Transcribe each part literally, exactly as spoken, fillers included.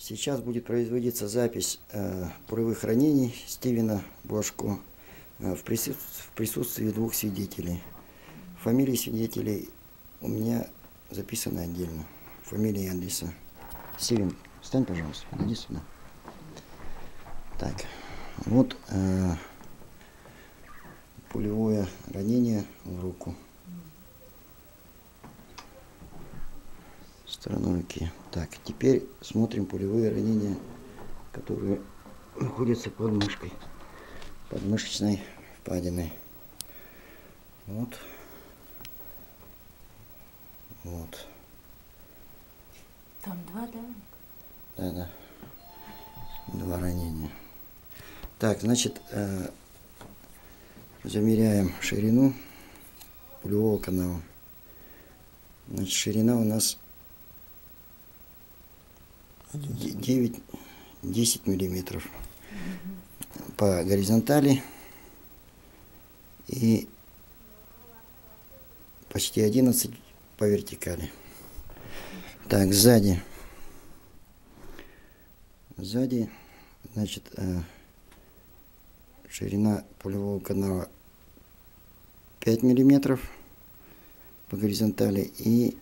Сейчас будет производиться запись э, пулевых ранений Стивена Блажко э, в, присутствии, в присутствии двух свидетелей. Фамилии свидетелей у меня записаны отдельно. Фамилия и адреса. Стивен, встань, пожалуйста, подойди сюда. Так, вот э, пулевое ранение в руку. Стороной руки. Так, теперь смотрим пулевые ранения, которые находятся под мышкой, под мышечной впадиной. Вот. Вот. Там два, да? Да, да. Два ранения. Так, значит, э, замеряем ширину пулевого канала. Значит, ширина у нас девять-десять миллиметров по горизонтали и почти одиннадцать по вертикали. Так, сзади. Сзади, значит, э, ширина пулевого канала пять миллиметров по горизонтали и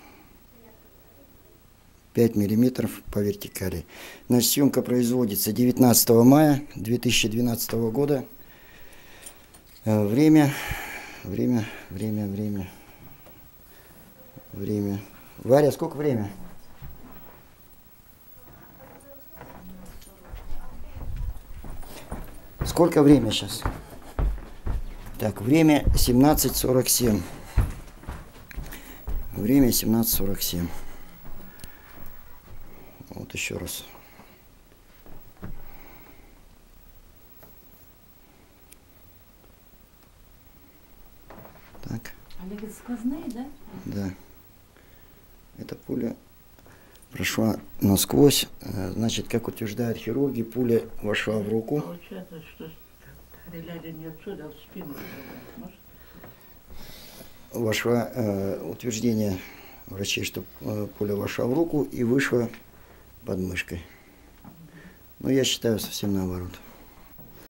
пять миллиметров по вертикали. Значит, съемка производится девятнадцатого мая две тысячи двенадцатого года. Э, время, время, время, время, время. Варя, сколько время? Сколько время сейчас? Так, время семнадцать сорок семь. Время семнадцать сорок семь. Вот еще раз. Так. Они ведь сквозные, да? Да. Эта пуля прошла насквозь. Значит, как утверждают хирурги, пуля вошла в руку. Получается, что стреляли не отсюда, а в спину. Может? Вошла, э, утверждение врачей, что э, пуля вошла в руку и вышла под мышкой. Но я считаю совсем наоборот.